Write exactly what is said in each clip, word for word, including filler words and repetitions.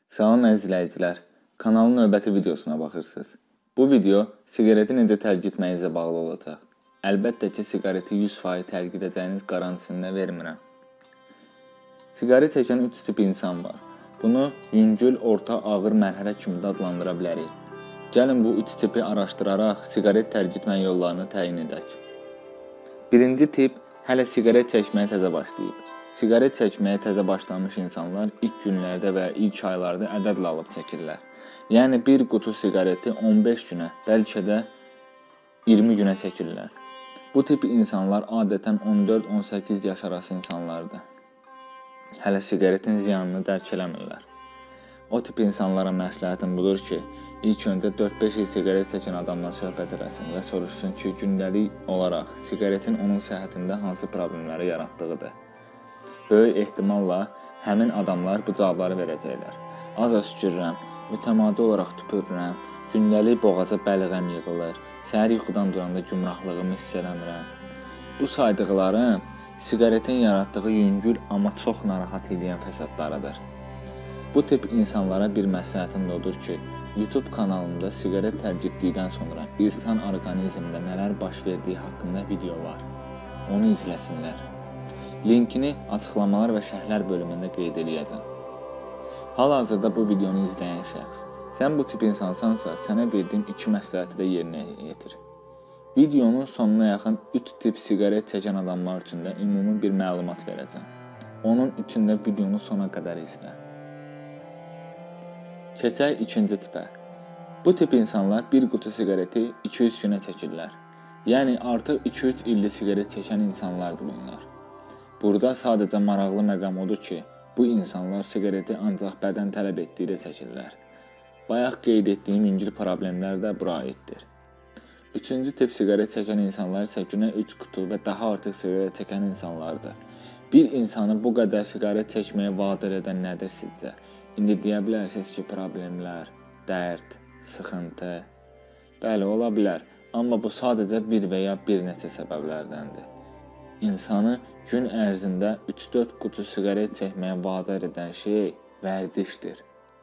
Salam əziz izləyicilər, kanalın növbəti videosuna baxırsınız. Bu video siqareti necə tərk etməyinizlə bağlı olacaq. Əlbəttə ki, siqareti yüz faiz tərk edəcəyiniz qarantisini vermirəm. Siqaret çəkən üç tip insan var. Bunu yüngül, orta, ağır mərhələ kimi də adlandıra bilərik. Gəlin bu üç tipi araşdıraraq siqaret tərk etmə yollarını təyin edək. Birinci tip hələ siqaret çəkməyə təzə başlayıb. Siqaret çəkməyə təzə başlamış insanlar ilk günlərdə və ilk aylarda ədədlə alıb çəkirlər. Yəni bir qutu siqareti on beş günə, bəlkə də iyirmi günə çəkirlər. Bu tip insanlar adətən on dörd on səkkiz yaş arası insanlardır. Hələ siqaretin ziyanını dərk eləmirlər. O tip insanlara məsləhətim budur ki, ilk öncə dörd beş il siqaret çəkən adamla söhbət eləsin və soruşsun ki, gündəlik olaraq siqaretin onun səhhətində hansı problemləri yaratdığıdır. Böyük ehtimalla həmin adamlar bu cavabları verəcəklər. Az öskürürəm, mütəmadi olaraq tüpürürəm, gündəlik boğaza bəlğəm yığılır, səhər yuxudan duranda gümrahlığımı hiss eləmirəm. Bu saydıqlarım siqaretin yaratdığı yüngül, amma çox narahat edən fəsadlarıdır. Bu tip insanlara bir məsləhətim də odur ki, YouTube kanalımda siqaret tərk etdikdən sonra insan orqanizmində nələr baş verdiyi haqqında video var. Onu izləsinlər. Linkini açıqlamalar və şərhlər bölümündə qeyd eləyəcəm. Hal-hazırda bu videonu izləyən şəxs, sən bu tip insansansa, sənə verdiyim iki məsləhəti də yerinə yetir. Videonun sonuna yaxın üç tip siqaret çəkən adamlar üçün də ümumi bir məlumat verəcəm. Onun üçün də videonu sona qədər izlə. Keçək ikinci tipə. Bu tip insanlar bir qutu siqareti iki üç günə çəkirlər. Yəni artıq iki üç illik siqaret çəkən insanlardır bunlar. Burada sadəcə maraqlı məqam odur ki, bu insanlar siqareti ancaq bədən tələb etdikdə çəkirlər. Bayaq qeyd etdiyim yüngül problemlər də bura aiddir. Üçüncü tip siqaret çəkən insanlar isə günə üç qutu və daha artıq siqaret çəkən insanlardır. Bir insanı bu qədər siqaret çəkməyə vadar edən nədir sizcə? İndi deyə bilərsiniz ki, problemlər, dərd, sıxıntı. Bəli, ola bilər, amma bu sadəcə bir və ya bir neçə səbəblərdəndir. İnsanı gün ərzində üç dörd qutu siqaret çəkməyə vadar edən şey vərdişdir.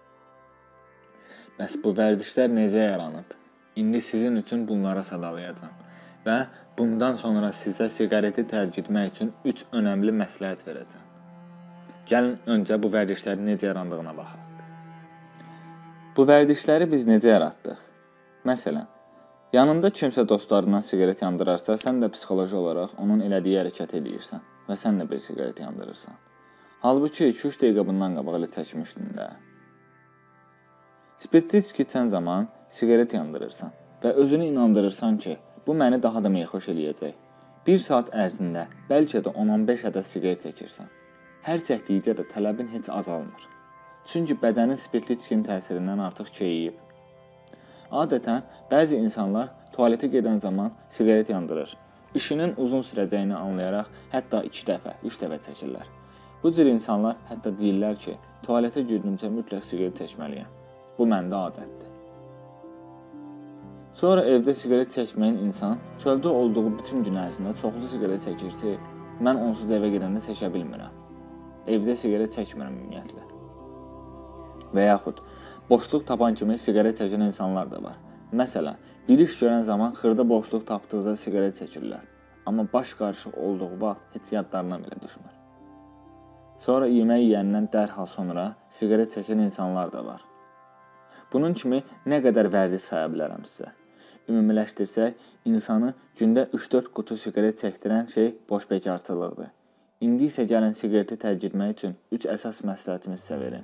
Bəs bu vərdişlər necə yaranıb? İndi sizin üçün bunlara sadalayacağam və bundan sonra sizə siqareti tərk etmək üçün üç önəmli məsləhət verəcəm. Gəlin öncə bu vərdişlərin necə yarandığına baxaq. Bu vərdişləri biz necə yaratdıq? Məsələn, yanında kimsə dostlarından siqaret yandırarsa, sən də psixoloji olaraq onun elədiyi hərəkət eləyirsən və sən də bir siqaret yandırırsan. Halbuki iki üç dəqiqə bundan qabaq elə çəkmişdin də. Spirtli içki içən zaman siqaret yandırırsan və özünü inandırırsan ki, bu məni daha da meyxoş eləyəcək. Bir saat ərzində bəlkə də on on beş ədəd siqaret çəkirsən. Hər çəkdikcə də tələbin heç azalmır. Çünki bədənin spirtli içkinin təsirindən artıq keyiyib. Adətən, bəzi insanlar tualetə gedən zaman siqaret yandırır. İşinin uzun sürəcəyini anlayaraq hətta iki dəfə, üç dəfə çəkirlər. Bu cür insanlar hətta deyirlər ki, tualetə girdimcə mütləq siqaret çəkməliyəm. Bu məndə adətdir. Sonra evdə siqaret çəkməyən insan çöldə olduğu bütün gün ərzində çoxlu siqaret çəkir ki, mən onsuz evə gedəndə çəkə bilmirəm. Evdə siqaret çəkmirəm ümumiyyətlə. Və yaxud boşluq tapan kimi siqaret çəkən insanlar da var. Məsələn, bir iş görən zaman xırda boşluq tapdıqda siqaret çəkirlər. Amma baş qarışıq olduğu vaxt heç yadlarına belə düşmür. Sonra yemək yeyəndən dərhal sonra siqaret çəkən insanlar da var. Bunun kimi nə qədər vərdiş saya bilərəm sizə. Ümumiləşdirsək, insanı gündə üç dörd qutu siqaret çəkdirən şey boş bekarçılıqdır. İndi isə gəlin siqareti tərk etmək üçün üç əsas məsləhətimi sizə verim.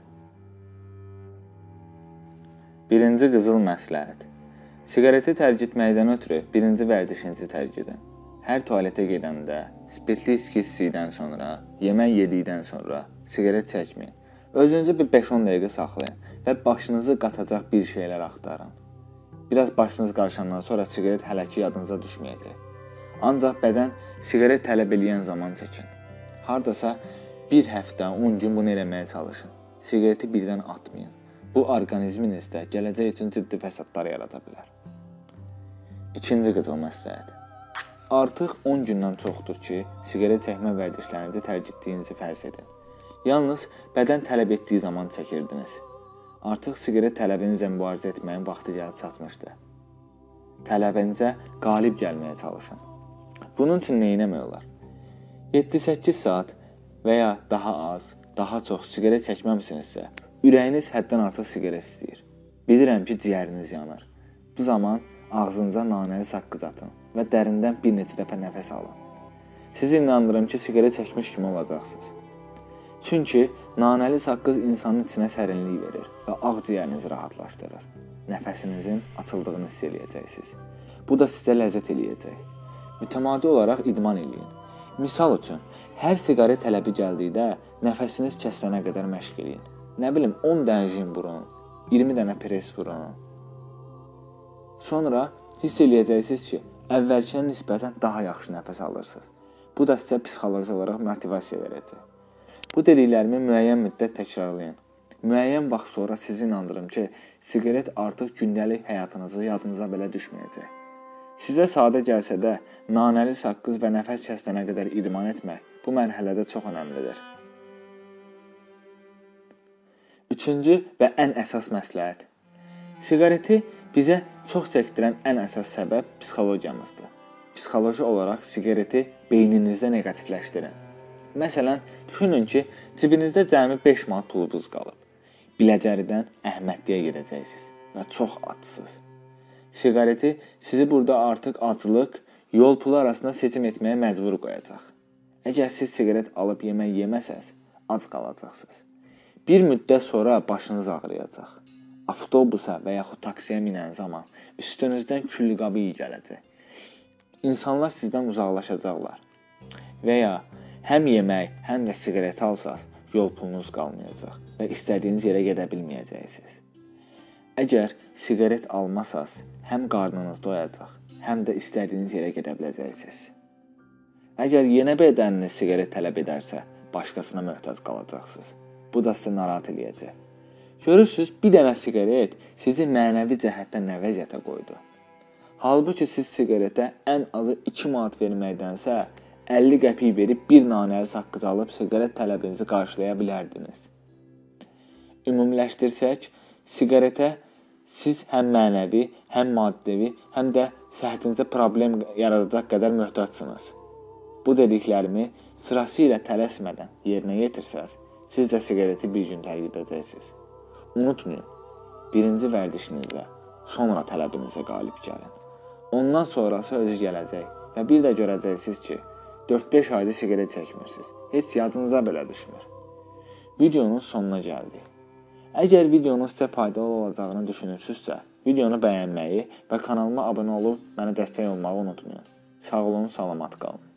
Birinci qızıl məsləhət. Siqareti tərk etməkdən ötürü birinci vərdişinizi tərk edin. Hər tualetə gedəndə, spirtli içki içdikdən sonra, yemək yedikdən sonra siqaret çəkməyin. Özünüzü bir beş on dəqiqə saxlayın və başınızı qatacaq bir şeylər axtarın. Biraz başınız qarışandan sonra siqaret hələ ki yadınıza düşməyəcək. Ancaq bədən siqaret tələb eləyən zaman çəkin. Hardasa bir həftə, on gün bunu eləməyə çalışın. Siqareti birdən atmayın. Bu orqanizminizdə gələcək üçün ciddi fəsadlar yarada bilər. İkinci qızıl məsləhət. Artıq on gündən çoxdur ki, siqaret çəkmə vərdişlərinizi tərk etdiyinizi fərz edin. Yalnız bədən tələb etdiyi zaman çəkirdiniz. Artıq siqaret tələbinizlə mübarizə etməyin vaxtı gəlib çatmışdı. Tələbinizə qalib gəlməyə çalışın. Bunun üçün nə etmək olar? yeddi səkkiz saat və ya daha az, daha çox siqaret çəkməmisinizsə, ürəyiniz həddən artıq siqaret istəyir. Bilirəm ki, ciyəriniz yanır. Bu zaman ağzınıza nanəli saqqız atın və dərindən bir neçə dəfə nəfəs alın. Sizi inandırım ki, siqaret çəkmiş kimi olacaqsınız. Çünki nanəli saqqız insanın içinə sərinlik verir və ağciyərinizi rahatlaşdırır. Nəfəsinizin açıldığını hiss eləyəcəksiniz. Bu da sizə ləzzət eləyəcək. Mütəmadi olaraq idman eləyin. Misal üçün, hər siqaret tələbi gəldikdə nəfəsiniz kəsilənə qədər məşq eləyin. Nə bilim, on dənə jim vurun, iyirmi dənə pres vurun. Sonra hiss eləyəcəksiniz ki, əvvəlkinə nisbətən daha yaxşı nəfəs alırsınız. Bu da sizə psixoloji olaraq motivasiya verəcək. Bu dediklərimi müəyyən müddət təkrarlayın. Müəyyən vaxt sonra sizi inandırım ki, siqaret artıq gündəlik həyatınızı yadınıza belə düşməyəcək. Sizə sadə gəlsə də, nanəli saqqız və nəfəs kəsilənə qədər idman etmək bu mərhələdə çox önəmlidir. Üçüncü və ən əsas məsləhət. Siqareti bizə çox çəkdirən ən əsas səbəb psixologiyamızdır. Psixoloji olaraq siqareti beyninizdə negativləşdirin. Məsələn, düşünün ki, cibinizdə cəmi beş manat pulunuz qalıb. Biləcəridən Əhmədliyə gedəcəksiniz və çox açsınız. Siqareti sizi burada artıq aclıq, yol pulu arasında seçim etməyə məcbur qoyacaq. Əgər siz siqaret alıb yemək yeməsəz, ac qalacaqsınız. Bir müddət sonra başınız ağrıyacaq. Avtobusa və yaxud taksiyə minən zaman üstünüzdən küllü qabı iyi gələcək. İnsanlar sizdən uzaqlaşacaqlar. Və ya həm yemək, həm də siqaret alsaz, yol pulunuz qalmayacaq və istədiyiniz yerə gedə bilməyəcəksiniz. Əgər siqaret almasaz, həm qarnınız doyacaq, həm də istədiyiniz yerə gedə biləcəksiniz. Əgər yenə bədəniniz siqaret tələb edərsə, başqasına möhtac qalacaqsınız. Bu da sizə narahat eləyəcək. Görürsünüz, bir dənə siqaret sizi mənəvi cəhətdən nə vəziyyətə qoydu. Halbuki siz siqaretə ən azı iki manat verməkdənsə, əlli qəpik verib bir nanəli saqqız alıb siqaret tələbinizi qarşılaya bilərdiniz. Ümumiləşdirsək, siqaretə siz həm mənəvi, həm maddi, həm də səhhətinizə problem yaradacaq qədər möhtacsınız. Bu dediklərimi sırası ilə tələsmədən yerinə yetirsəz, siz də siqareti bir gün tərk edəcəksiniz. Unutmayın, birinci vərdişinizə, sonra tələbinizə qalib gəlin. Ondan sonrası özü gələcək və bir də görəcəksiniz ki, dörd beş ayda siqaret çəkmirsiniz. Heç yadınıza belə düşmür. Videonun sonuna gəldik. Əgər videonun sizə faydalı olacağını düşünürsünüzsə, videonu bəyənməyi və kanalıma abunə olub mənə dəstək olmağı unutmayın. Sağ olun, salamat qalın.